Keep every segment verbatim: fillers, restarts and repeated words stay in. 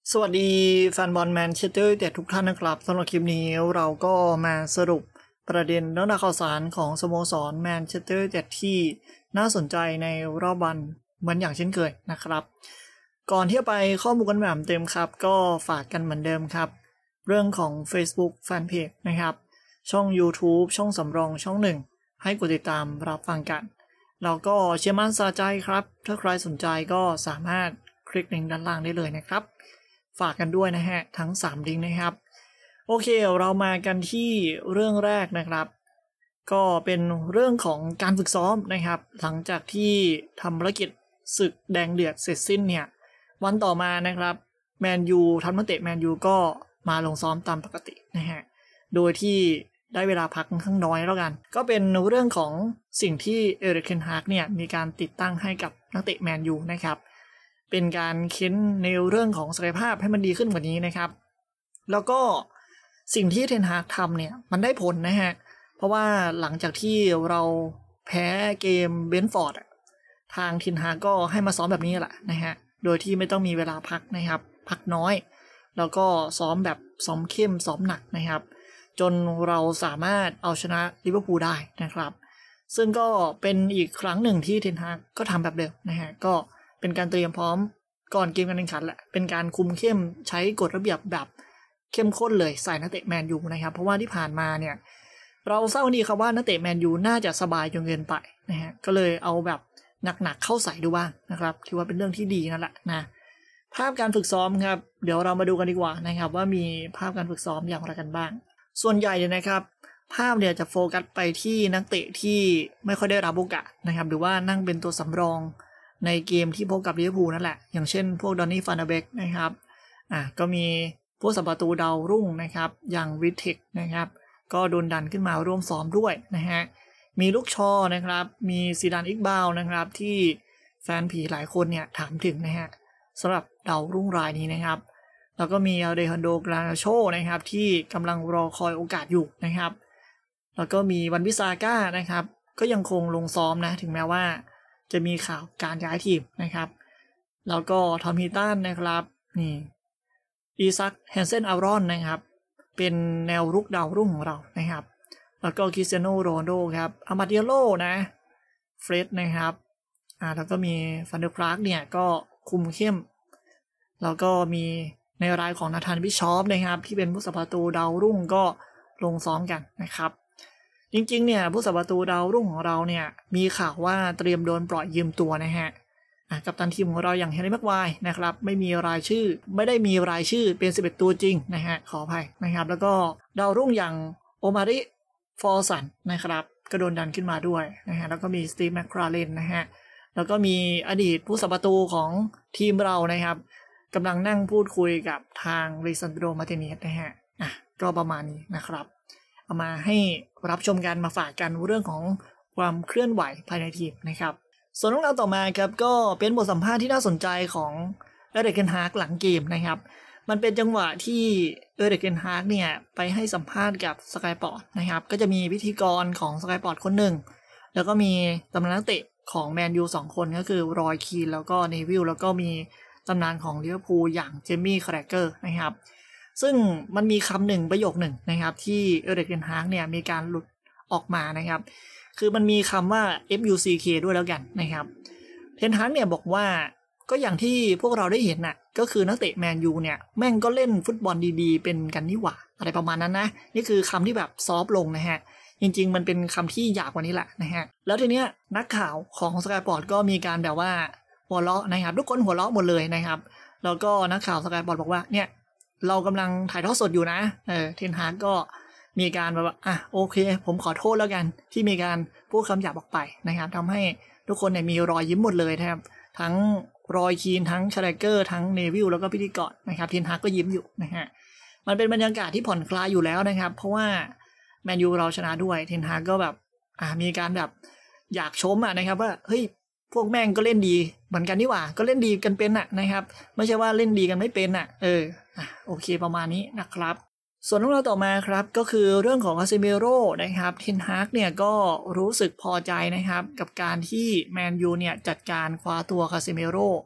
สวัสดีแฟนบอลแมนเชสเตอร์ยูไนเต็ดทุกท่านนะครับสำหรับคลิปนี้เราก็มาสรุปประเด็นเรื่องราวข่าวสารของสโมสรแมนเชสเตอร์ยูไนเต็ดที่น่าสนใจในรอบวันเหมือนอย่างเช่นเคยนะครับก่อนที่จะไปข้อมูลกันแบบเต็มครับก็ฝากกันเหมือนเดิมครับเรื่องของ Facebook Fanpage นะครับช่อง YouTube ช่องสำรองช่องหนึ่งให้กดติดตามรับฟังกันแล้วก็เชื่อมั่นสะใจครับถ้าใครสนใจก็สามารถคลิกลิงก์ด้านล่างได้เลยนะครับฝากกันด้วยนะฮะทั้งสามลิงก์นะครับโอเคเรามากันที่เรื่องแรกนะครับก็เป็นเรื่องของการฝึกซ้อมนะครับหลังจากที่ทำภารกิจศึกแดงเดือดเสร็จสิ้นเนี่ยวันต่อมานะครับแมนยูทัพนักเตะแมนยูก็มาลงซ้อมตามปกตินะฮะโดยที่ได้เวลาพักค่อนข้างน้อยแล้วกันก็เป็นเรื่องของสิ่งที่เอริก เทนฮากเนี่ยมีการติดตั้งให้กับนักเตะแมนยูนะครับเป็นการเค้นในเรื่องของศักยภาพให้มันดีขึ้นกว่านี้นะครับแล้วก็สิ่งที่เทนฮากทำเนี่ยมันได้ผลนะฮะเพราะว่าหลังจากที่เราแพ้เกมเบนฟอร์ดทางเทนฮากก็ให้มาซ้อมแบบนี้แหละนะฮะโดยที่ไม่ต้องมีเวลาพักนะครับพักน้อยแล้วก็ซ้อมแบบซ้อมเข้มซ้อมหนักนะครับจนเราสามารถเอาชนะลิเวอร์พูลได้นะครับซึ่งก็เป็นอีกครั้งหนึ่งที่เทนฮากก็ทำแบบเดิมนะฮะก็เป็นการเตรียมพร้อมก่อนเกมการแข่งขันแหละเป็นการคุมเข้มใช้กฎระเบียบแบบเข้มข้นเลยใส่นักเตะแมนยูนะครับเพราะว่าที่ผ่านมาเนี่ยเราทราบวันนี้ครับว่านักเตะแมนยูน่าจะสบายจนเกินไปนะฮะก็เลยเอาแบบหนักๆเข้าใส่ดูบ้างนะครับถือว่าเป็นเรื่องที่ดีนั่นแหละนะภาพการฝึกซ้อมครับเดี๋ยวเรามาดูกันดีกว่านะครับว่ามีภาพการฝึกซ้อมอย่างไรกันบ้างส่วนใหญ่เนี่ยนะครับภาพเนี่ยจะโฟกัสไปที่นักเตะที่ไม่ค่อยได้รับโอกาสนะครับหรือว่านั่งเป็นตัวสำรองในเกมที่พบกับลิเวอร์พูลนั่นแหละอย่างเช่นพวกดอนนี่ฟานเดเบกนะครับอ่ะก็มีผู้สัมประตูดาวรุ่งนะครับอย่างวิทเทคนะครับก็โดนดันขึ้นมาร่วมซ้อมด้วยนะฮะมีลูกชอนะครับมีซีดานอิกบาวนะครับที่แฟนผีหลายคนเนี่ยถามถึงนะฮะสำหรับดาวรุ่งรายนี้นะครับแล้วก็มีอัลเดฮันโด กรานาโชนะครับที่กำลังรอคอยโอกาสอยู่นะครับแล้วก็มีวันวิซาก้านะครับก็ยังคงลงซ้อมนะถึงแม้ว่าจะมีข่าวการย้ายทีมนะครับแล้วก็ทอมฮิตันนะครับนี่อีซักแฮนเซนอารอนนะครับเป็นแนวรุกดาวรุ่งของเรานะครับแล้วก็คริสเตียโนโรนัลโดครับอามาเดียโลนะเฟรดนะครับอ่าแล้วก็มีฟันเดอร์คลาร์กเนี่ยก็คุมเข้มแล้วก็มีในรายของนาธานบิชอปนะครับที่เป็นผู้สัมประตูดาวรุ่งก็ลงซ้อมกันนะครับจริงๆเนี่ยผู้สัมประตูดาวรุ่งของเราเนี่ยมีข่าวว่าเตรียมโดนปล่อยยืมตัวนะฮะกัปตันทีมของเราอย่างเฮนรี่ แม็กไวร์นะครับไม่มีรายชื่อไม่ได้มีรายชื่อเป็นสิบเอ็ดตัวจริงนะฮะขออภัยนะครับแล้วก็ดาวรุ่งอย่างโอมาริฟอร์สันนะครับก็โดนดันขึ้นมาด้วยนะฮะแล้วก็มีสตีฟแมคคลาเรนนะฮะแล้วก็มีอดีตผู้สัมประตูของทีมเรานะครับกำลังนั่งพูดคุยกับทางริซันโด มาร์ติเนสนะฮะอ่ะก็ประมาณนี้นะครับเอามาให้รับชมกันมาฝากกันเรื่องของความเคลื่อนไหวภายในทีมนะครับส่วนเรื่องราวต่อมาครับก็เป็นบทสัมภาษณ์ที่น่าสนใจของเอริก เทนฮากหลังเกมนะครับมันเป็นจังหวะที่เอริก เทนฮากเนี่ยไปให้สัมภาษณ์กับสกายปอร์ตนะครับก็จะมีพิธีกรของสกายปอร์ตคนหนึ่งแล้วก็มีตำนานนักเตะของแมนยูสองคนก็คือรอยคีนแล้วก็เนวิลแล้วก็มีตำนานของลิเวอร์พูลอย่างเจมี่คาแรกเกอร์นะครับซึ่งมันมีคำหนึ่งประโยคหนึ่งนะครับที่เอริก เทนฮากเนี่ยมีการหลุดออกมานะครับคือมันมีคำว่า เอฟ ยู ซี เค ด้วยแล้วกันนะครับเทนฮากเนี่ยบอกว่าก็อย่างที่พวกเราได้เห็นน่ะก็คือนักเตะแมนยูเนี่ยแม่งก็เล่นฟุตบอลดีๆเป็นกันนี่หว่าอะไรประมาณนั้นนะนี่คือคำที่แบบซอฟลงนะฮะจริงๆมันเป็นคำที่หยาบกว่านี้แหละนะฮะแล้วทีเนี้ยนักข่าวของสกายปอร์ตก็มีการแบบว่าหัวเราะนะครับทุกคนหัวเราะหมดเลยนะครับแล้วก็นักข่าวสกายปอร์ตบอกว่าเนี่ยเรากำลังถ่ายทอดสดอยู่นะเออเทนฮากก็มีการแบบว่าอ่ะโอเคผมขอโทษแล้วกันที่มีการพูดคำหยาบออกไปนะครับทำให้ทุกคนเนี่ยมีรอยยิ้มหมดเลยนะครับทั้งรอยคีนทั้งชาร์เกอร์ทั้งเนวิลแล้วก็พิธีกรนะครับเทนฮากก็ยิ้มอยู่นะฮะมันเป็นบรรยากาศที่ผ่อนคลายอยู่แล้วนะครับเพราะว่าแมนยูเราชนะด้วยเทนฮากก็แบบอ่ามีการแบบอยากชมอ่ะนะครับว่าเฮ้ยพวกแม่งก็เล่นดีเหมือนกันนี่หว่าก็เล่นดีกันเป็นอ่ะนะครับไม่ใช่ว่าเล่นดีกันไม่เป็นอ่ะเอออ่ะโอเคประมาณนี้นะครับส่วนเรื่องราวต่อมาครับก็คือเรื่องของคาซิเมโร่นะครับเทนฮากเนี่ยก็รู้สึกพอใจนะครับกับการที่แมนยูเนี่ยจัดการคว้าตัวคาซิเมโร่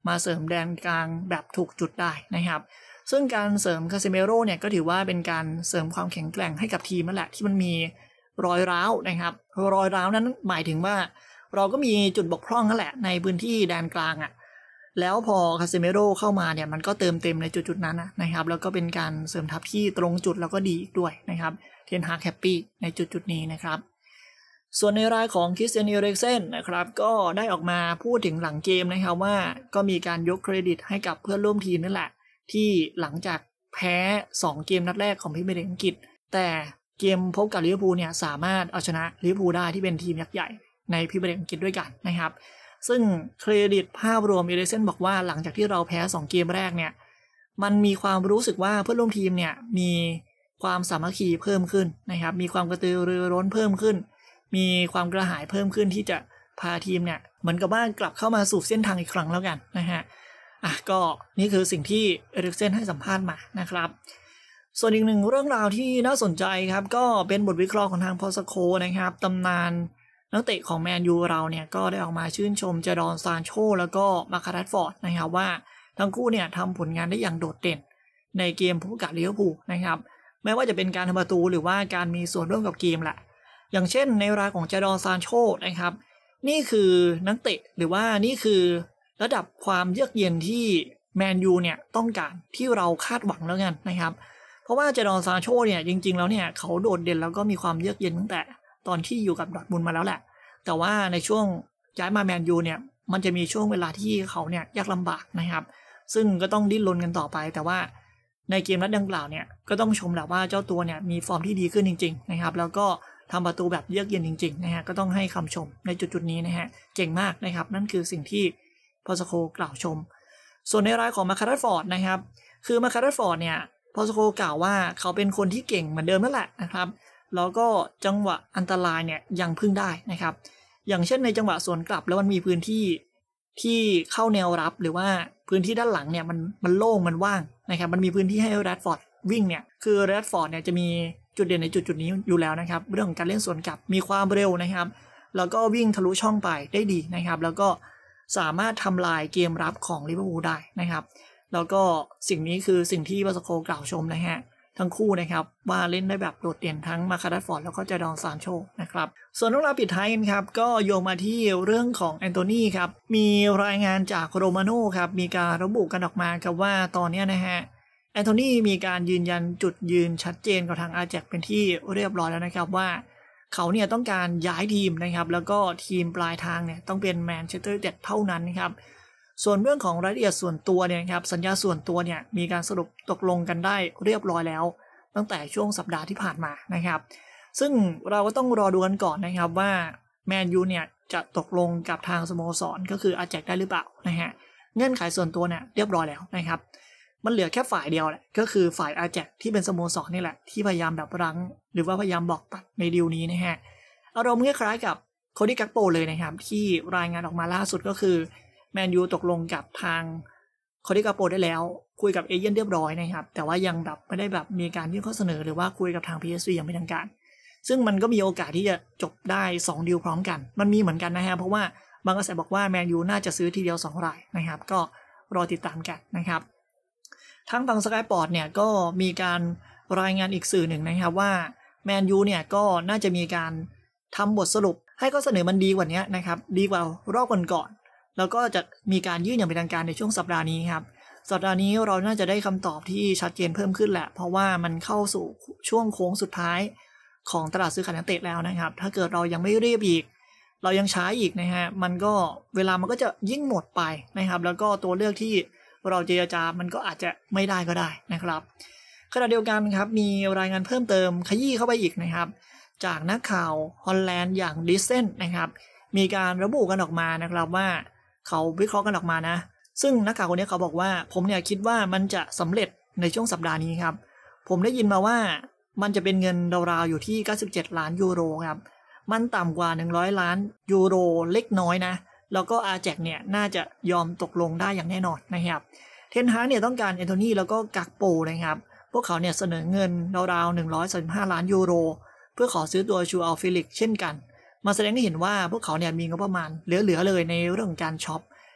มาเสริมแดนกลางแบบถูกจุดได้นะครับซึ่งการเสริมคาเซเมโร่เนี่ยก็ถือว่าเป็นการเสริมความแข็งแกร่งให้กับทีมนั่นแหละที่มันมีรอยร้าวนะครับรอยร้าวนั้นหมายถึงว่าเราก็มีจุดบกพร่องนั่นแหละในพื้นที่แดนกลางอ่ะแล้วพอคาเซเมโร่เข้ามาเนี่ยมันก็เติมเต็มในจุดๆนั้นนะครับแล้วก็เป็นการเสริมทัพที่ตรงจุดแล้วก็ดีด้วยนะครับเทนฮากแฮปปี้ในจุดๆนี้นะครับส่วนในรายของคริสเตียน เอริกเซนนะครับก็ได้ออกมาพูดถึงหลังเกมนะครับว่าก็มีการยกเครดิตให้กับเพื่อนร่วมทีมนั่นแหละที่หลังจากแพ้สองเกมนัดแรกของพรีเมียร์ลีกอังกฤษแต่เกมพบกับลิเวอร์พูลเนี่ยสามารถเอาชนะลิเวอร์พูลได้ที่เป็นทีมยักษ์ใหญ่ในพรีเมียร์ลีกอังกฤษด้วยกันนะครับซึ่งเครดิตภาพรวมเอริกเซนบอกว่าหลังจากที่เราแพ้สองเกมแรกเนี่ยมันมีความรู้สึกว่าเพื่อนร่วมทีมเนี่ยมีความสามัคคีเพิ่มขึ้นนะครับมีความกระตือรือร้นเพิ่มขึ้นมีความกระหายเพิ่มขึ้นที่จะพาทีมเนี่ยเหมือนกับว่ากลับเข้ามาสู่เส้นทางอีกครั้งแล้วกันนะฮะอ่ะก็นี่คือสิ่งที่เอริกเซนให้สัมภาษณ์มานะครับส่วนอีกหนึ่งเรื่องราวที่น่าสนใจครับก็เป็นบทวิเคราะห์ของทางพอสโคนะครับตำนานนักเตะของแมนยูเราเนี่ยก็ได้ออกมาชื่นชมเจดอนซานโชแล้วก็มาคารัสฟอร์ดนะครับว่าทั้งคู่เนี่ยทำผลงานได้อย่างโดดเด่นในเกมพบกับลิเวอร์พูลนะครับไม่ว่าจะเป็นการทำประตูหรือว่าการมีส่วนร่วมกับเกมแหละอย่างเช่นในรายของเจดอนซานโชนะครับนี่คือนักเตะหรือว่านี่คือระดับความเยือกเย็นที่แมนยูเนี่ยต้องการที่เราคาดหวังแล้วกันนะครับเพราะว่าเจดอนซานโชเนี่ยจริงๆแล้วเนี่ยเขาโดดเด่นแล้วก็มีความเยือกเย็นตั้งแต่ตอนที่อยู่กับดอร์ทมุนด์มาแล้วแหละแต่ว่าในช่วงย้ายมาแมนยูเนี่ยมันจะมีช่วงเวลาที่เขาเนี่ยยากลำบากนะครับซึ่งก็ต้องดิ้นรนกันต่อไปแต่ว่าในเกมนัดดังกล่าวเนี่ยก็ต้องชมแหละว่าเจ้าตัวเนี่ยมีฟอร์มที่ดีขึ้นจริงๆนะครับแล้วก็ทำประตูแบบเยือกเย็นจริงๆนะฮะก็ต้องให้คำชมในจุดๆนี้นะฮะเก่งมากนะครับนั่นคือสิ่งที่พอสโคกล่าวชมส่วนในรายของมาคารัสฟอร์ดนะครับคือมาคารัสฟอร์ดเนี่ยพอสโคกล่าวว่าเขาเป็นคนที่เก่งเหมือนเดิมนั่นแหละนะครับแล้วก็จังหวะอันตรายเนี่ยยังพึ่งได้นะครับอย่างเช่นในจังหวะสวนกลับแล้วมันมีพื้นที่ที่เข้าแนวรับหรือว่าพื้นที่ด้านหลังเนี่ยมันมันโล่งมันว่างนะครับมันมีพื้นที่ให้แรดฟอร์ดวิ่งเนี่ยคือแรดฟอร์ดเนี่ยจะมีจุดเด่นในจุดจุดนี้อยู่แล้วนะครับเรื่องของการเล่นสวนกลับมีความเร็วนะครับแล้วก็วิ่งทะลุช่องไปได้ดีนะครับแล้วก็สามารถทำลายเกมรับของลิเวอร์พูลได้นะครับแล้วก็สิ่งนี้คือสิ่งที่บาสโคกล่าวชมนะฮะทั้งคู่นะครับว่าเล่นได้แบบโดดเด่นทั้งมาคารัสฟอร์ดแล้วก็เจดอนซานโชนะครับส่วนเรื่องราวปิดท้ายกันครับก็โยงมาที่เรื่องของแอนโทนีครับมีรายงานจากโรมาโน่ครับมีการระบุกันออกมาครับว่าตอนนี้นะฮะแอนโทนีมีการยืนยันจุดยืนชัดเจนกับทางอาแจ็คเป็นที่เรียบร้อยแล้วนะครับว่าเขาเนี่ยต้องการย้ายทีมนะครับแล้วก็ทีมปลายทางเนี่ยต้องเป็นแมนเชสเตอร์ยูไนเต็ดเท่านั้นนะครับส่วนเรื่องของรายละเอียดส่วนตัวเนี่ยครับสัญญาส่วนตัวเนี่ยมีการสรุปตกลงกันได้เรียบร้อยแล้วตั้งแต่ช่วงสัปดาห์ที่ผ่านมานะครับซึ่งเราก็ต้องรอดูกันก่อนนะครับว่าแมนยูเนี่ยจะตกลงกับทางสโมสรก็คืออาแจ็คได้หรือเปล่านะฮะเงื่อนไขส่วนตัวเนี่ยเรียบร้อยแล้วนะครับมันเหลือแค่ฝ่ายเดียวแหละก็คือฝ่ายอาแจ็คที่เป็นสโมสรนี่แหละที่พยายามแบบรั้งหรือว่าพยายามบอกตัดในดีลนี้นะฮะอารมณ์คล้ายๆกับโคดี้กักโปเลยนะครับที่รายงานออกมาล่าสุดก็คือแมนยูตกลงกับทางโคดี้กักโปได้แล้วคุยกับเอเจนต์เรียบร้อยนะครับแต่ว่ายังแบบไม่ได้แบบมีการยื่นข้อเสนอหรือว่าคุยกับทาง พี เอส วี อย่างเป็นทางการซึ่งมันก็มีโอกาสที่จะจบได้สองดีลพร้อมกันมันมีเหมือนกันนะฮะเพราะว่าบางกระแสบอกว่าแมนยูน่าจะซื้อทีเดียวสองรายนะครับก็รอติดตามกันนะครับทั้งฝั่งสกายสปอร์ตเนี่ยก็มีการรายงานอีกสื่อหนึ่งนะครับว่าแมนยูเนี่ยก็น่าจะมีการทำบทสรุปให้ข้อเสนอมันดีกว่านี้นะครับดีกว่ารอบก่อนๆแล้วก็จะมีการยื่นอย่างเป็นทางการในช่วงสัปดาห์นี้ครับสัปดาห์นี้เราน่าจะได้คำตอบที่ชัดเจนเพิ่มขึ้นแหละเพราะว่ามันเข้าสู่ช่วงโค้งสุดท้ายของตลาดซื้อขายนักเตะแล้วนะครับถ้าเกิดเรายังไม่รีบอีกเรายังช้าอีกนะฮะมันก็เวลามันก็จะยิ่งหมดไปนะครับแล้วก็ตัวเลือกที่เราเจรจามันก็อาจจะไม่ได้ก็ได้นะครับขณะเดียวกันครับมีรายงานเพิ่มเติมขยี้เข้าไปอีกนะครับจากนักข่าวฮอลแลนด์อย่างดิสเซนนะครับมีการระบุกันออกมานะครับว่าเขาวิเคราะห์กันออกมานะซึ่งนักข่าวคนนี้เขาบอกว่าผมเนี่ยคิดว่ามันจะสำเร็จในช่วงสัปดาห์นี้ครับผมได้ยินมาว่ามันจะเป็นเงินราวๆอยู่ที่เก้าสิบเจ็ดล้านยูโรครับมันต่ำกว่าหนึ่งร้อยล้านยูโรเล็กน้อยนะแล้วก็อาแจ็คเนี่ยน่าจะยอมตกลงได้อย่างแน่นอนนะครับเทนฮากเนี่ยต้องการแอนโทนีแล้วก็กักโปนะครับพวกเขาเนี่ยเสนอเงินราวๆหนึ่งร้อยสามสิบห้าล้านยูโรเพื่อขอซื้อตัวชูอัลฟิลิกเช่นกันมาแสดงให้เห็นว่าพวกเขาเนี่ยมีงบประมาณเหลือๆเลยในเรื่องของการช็อป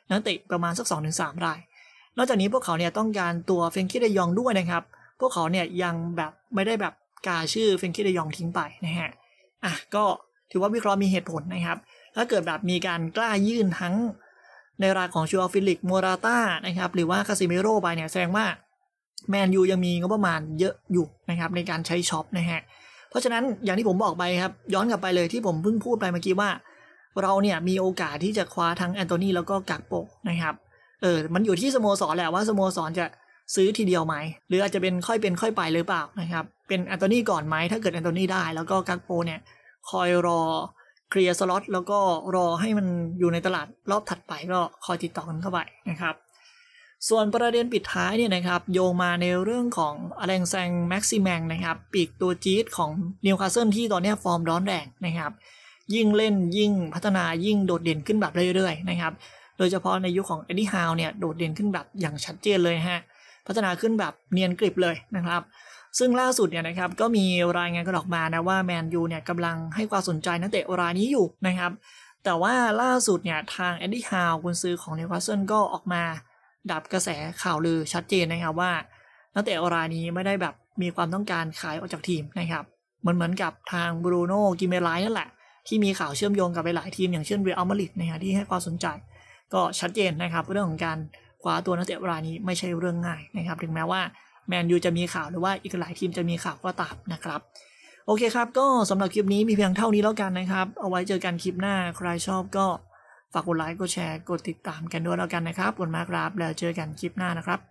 นักเตะประมาณสัก สองถึงสาม รายนอกจากนี้พวกเขาเนี่ยต้องการตัวเฟรนกี้เดยองด้วยนะครับพวกเขาเนี่ยยังแบบไม่ได้แบบกาชื่อเฟรนกี้เดยองทิ้งไปนะฮะอ่ะก็ถือว่าวิเคราะห์มีเหตุผลนะครับถ้าเกิดแบบมีการกล้ายื่นทั้งในรายของชูอัลฟิลิกโมราต้านะครับหรือว่าคาซิเมโร่ไปเนี่ยแสดงว่าแมนยูยังมีงบประมาณเยอะอยู่นะครับในการใช้ช็อปนะฮะเพราะฉะนั้นอย่างที่ผมบอกไปครับย้อนกลับไปเลยที่ผมเพิ่งพูดไปเมื่อกี้ว่าเราเนี่ยมีโอกาสที่จะคว้าทั้งแอนโทนีแล้วก็กักโปนะครับเออมันอยู่ที่สโมสรแหละว่าสโมสรจะซื้อทีเดียวไหมหรืออาจจะเป็นค่อยเป็นค่อยไปหรือเปล่านะครับเป็นแอนโทนีก่อนไหมถ้าเกิดแอนโทนีได้แล้วก็กักโปเนี่ยคอยรอเคลียร์สล็อตแล้วก็รอให้มันอยู่ในตลาดรอบถัดไปก็คอยติดต่อกันเข้าไปนะครับส่วนประเด็นปิดท้ายเนี่ยนะครับโยงมาในเรื่องของอเลงแซงแม็กซิแมงนะครับปีกตัวจี๊ดของนิวคาสเซิลที่ตอนนี้ฟอร์มร้อนแรงนะครับยิ่งเล่นยิ่งพัฒนายิ่งโดดเด่นขึ้นแบบเรื่อยๆนะครับโดยเฉพาะในยุคของเอ็ดดี้ฮาวเนี่ยโดดเด่นขึ้นแบบอย่างชัดเจนเลยฮะพัฒนาขึ้นแบบเนียนกริบเลยนะครับซึ่งล่าสุดเนี่ยนะครับก็มีรายงานกันออกมานะว่าแมนยูเนี่ยกำลังให้ความสนใจนักเตะรายนี้อยู่นะครับแต่ว่าล่าสุดเนี่ยทางเอ็ดดี้ฮาวกุนซือของนิวคาสเซิลก็ออกมาดับกระแสข่าวลือชัดเจนนะครับว่านักเตะรายนี้ไม่ได้แบบมีความต้องการขายออกจากทีมนะครับเหมือนเหมือนกับทางบรูโน่กิเมไลน์นั่นแหละที่มีข่าวเชื่อมโยงกับหลายทีมอย่างเช่นเรอัลมาดริดนะฮะที่ให้ความสนใจก็ชัดเจนนะครับเรื่องของการคว้าตัวนักเตะรายนี้ไม่ใช่เรื่องง่ายนะครับถึงแม้ว่าแมนยูจะมีข่าวหรือว่าอีกหลายทีมจะมีข่าวก็ตามนะครับโอเคครับก็สำหรับคลิปนี้มีเพียงเท่านี้แล้วกันนะครับเอาไว้เจอกันคลิปหน้าใครชอบก็ฝากกดไลค์กดแชร์กดติดตามกันด้วยแล้วกันนะครับขอบคุณมากครับแล้วเจอกันคลิปหน้านะครับ